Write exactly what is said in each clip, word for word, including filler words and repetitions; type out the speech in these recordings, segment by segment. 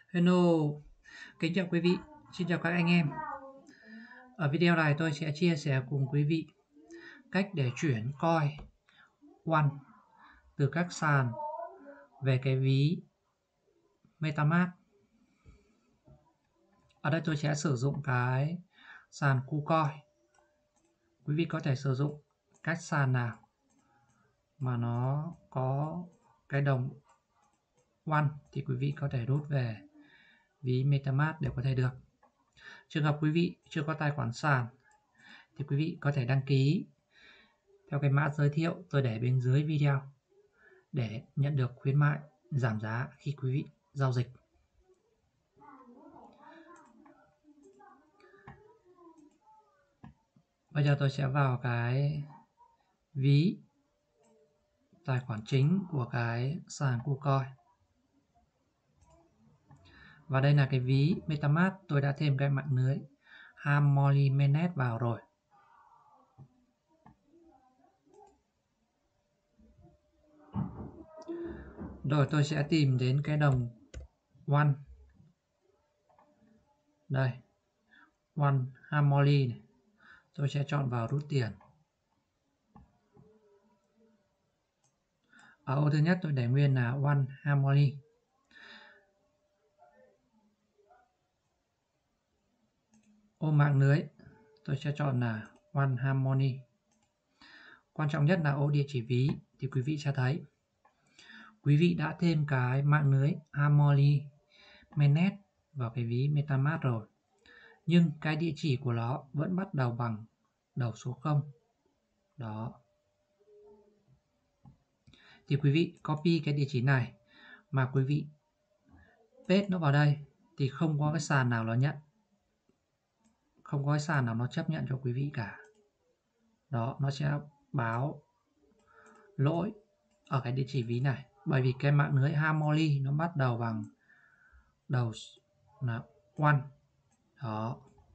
Hello, kính chào quý vị, xin chào các anh em. Ở video này tôi sẽ chia sẻ cùng quý vị cách để chuyển coin One từ các sàn về cái ví MetaMask. Ở đây tôi sẽ sử dụng cái sàn KuCoin. Quý vị có thể sử dụng các sàn nào mà nó có cái đồng One thì quý vị có thể rút về ví MetaMask để có thể được. Trường hợp quý vị chưa có tài khoản sàn thì quý vị có thể đăng ký theo cái mã giới thiệu tôi để bên dưới video để nhận được khuyến mại giảm giá khi quý vị giao dịch. Bây giờ tôi sẽ vào cái ví tài khoản chính của cái sàn KuCoin. Và đây là cái ví MetaMask, tôi đã thêm cái mạng lưới Harmony Mainnet vào rồi. Rồi tôi sẽ tìm đến cái đồng One. Đây, One Harmony này. Tôi sẽ chọn vào rút tiền. Ở ô thứ nhất tôi để nguyên là One Harmony. Ô mạng lưới tôi sẽ chọn là One Harmony. Quan trọng nhất là ô địa chỉ ví thì quý vị sẽ thấy quý vị đã thêm cái mạng lưới Harmony Mainnet vào cái ví MetaMask rồi, nhưng cái địa chỉ của nó vẫn bắt đầu bằng đầu số không. Đó. Thì quý vị copy cái địa chỉ này mà quý vị paste nó vào đây thì không có cái sàn nào nó nhận. Không có cái sàn nào nó chấp nhận cho quý vị cả. Đó, nó sẽ báo lỗi ở cái địa chỉ ví này. Bởi vì cái mạng lưới Harmony nó bắt đầu bằng đầu là One. Đó.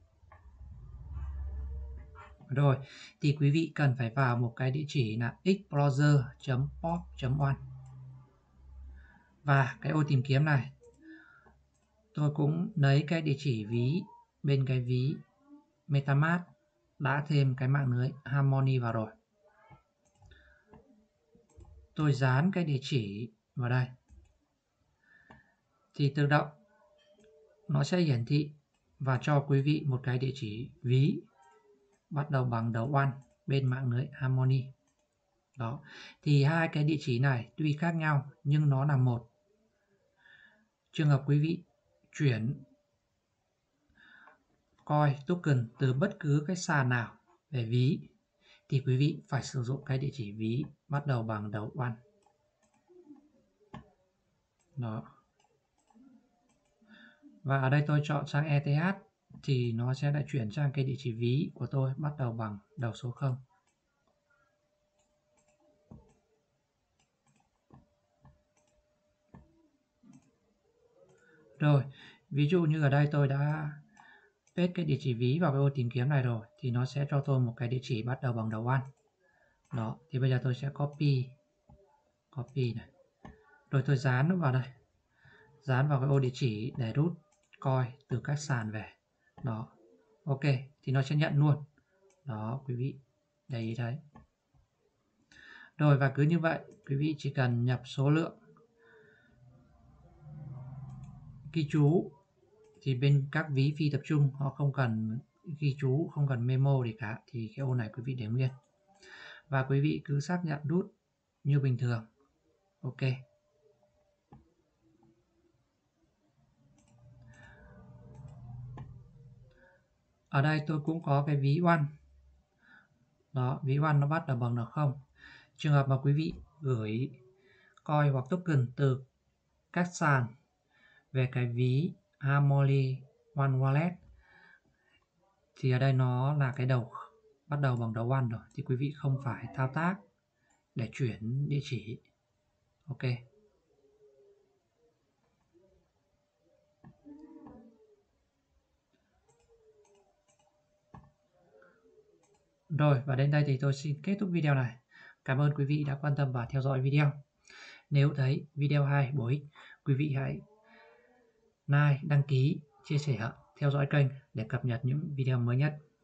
Rồi, thì quý vị cần phải vào một cái địa chỉ là explorer chấm pop chấm one. Và cái ô tìm kiếm này tôi cũng lấy cái địa chỉ ví bên cái ví MetaMask đã thêm cái mạng lưới Harmony vào rồi. Tôi dán cái địa chỉ vào đây thì tự động nó sẽ hiển thị và cho quý vị một cái địa chỉ ví bắt đầu bằng đầu One bên mạng lưới Harmony. Đó. Thì hai cái địa chỉ này tuy khác nhau nhưng nó là một. Trường hợp quý vị chuyển coin token từ bất cứ cái sàn nào về ví thì quý vị phải sử dụng cái địa chỉ ví bắt đầu bằng đầu One. Đó. Và ở đây tôi chọn sang e tê hát thì nó sẽ lại chuyển sang cái địa chỉ ví của tôi bắt đầu bằng đầu số không. Rồi, ví dụ như ở đây tôi đã paste cái địa chỉ ví vào cái ô tìm kiếm này rồi thì nó sẽ cho tôi một cái địa chỉ bắt đầu bằng đầu One. Đó, thì bây giờ tôi sẽ copy copy này. Rồi tôi dán nó vào đây. Dán vào cái ô địa chỉ để rút coin từ các sàn về. Đó. Ok, thì nó sẽ nhận luôn. Đó, quý vị để ý thấy. Rồi và cứ như vậy, quý vị chỉ cần nhập số lượng ghi chú thì bên các ví phi tập trung họ không cần ghi chú, không cần memo gì cả thì cái ô này quý vị để nguyên. Và quý vị cứ xác nhận rút như bình thường. Ok. Ở đây tôi cũng có cái ví One. Đó, ví One nó bắt đầu bằng là không. Trường hợp mà quý vị gửi coin hoặc token từ các sàn về cái ví Harmony One Wallet thì ở đây nó là cái đầu bắt đầu bằng đầu One rồi thì quý vị không phải thao tác để chuyển địa chỉ. Ok. Rồi và đến đây thì tôi xin kết thúc video này. Cảm ơn quý vị đã quan tâm và theo dõi video. Nếu thấy video hay, bổ ích, quý vị hãy like, đăng ký, chia sẻ, theo dõi kênh để cập nhật những video mới nhất.